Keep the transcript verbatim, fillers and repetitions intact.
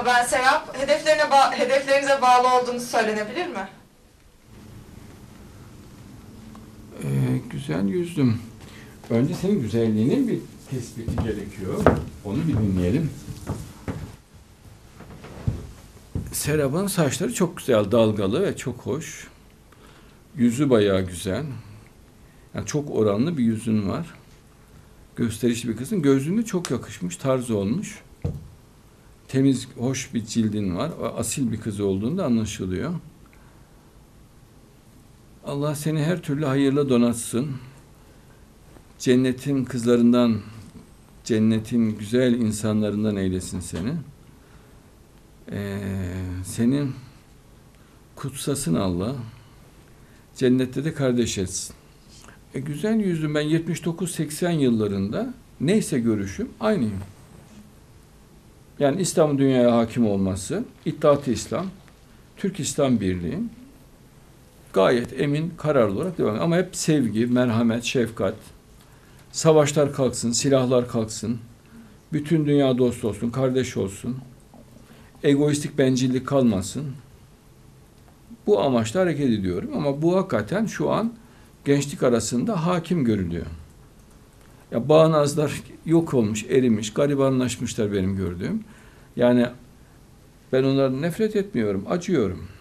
ben Serap. Hedeflerine ba- hedeflerinize bağlı olduğunu söylenebilir mi? Ee, güzel yüzdüm. Önce senin güzelliğinin bir tespiti gerekiyor. Onu bir dinleyelim. Serap'ın saçları çok güzel, dalgalı ve çok hoş. Yüzü bayağı güzel. Yani çok oranlı bir yüzün var. Gösterişli bir kızın. Gözlüğüne çok yakışmış, tarz olmuş. Temiz, hoş bir cildin var. Asil bir kız olduğunda anlaşılıyor. Allah seni her türlü hayırla donatsın. Cennetin kızlarından, cennetin güzel insanlarından eylesin seni. Ee, senin kutsasın Allah. Cennette de kardeş etsin. E, güzel yüzlüm, ben yetmiş dokuz seksen yıllarında neyse görüşüm aynıyım. Yani İslam dünyaya hakim olması, İttihat-ı İslam, Türk İslam Birliği gayet emin, kararlı olarak devam ediyor. Ama hep sevgi, merhamet, şefkat, savaşlar kalksın, silahlar kalksın, bütün dünya dost olsun, kardeş olsun, egoistik bencillik kalmasın. Bu amaçla hareket ediyorum ama bu hakikaten şu an gençlik arasında hakim görülüyor. Ya bağnazlar yok olmuş, erimiş, garibanlaşmışlar benim gördüğüm. Yani ben onlardan nefret etmiyorum, acıyorum.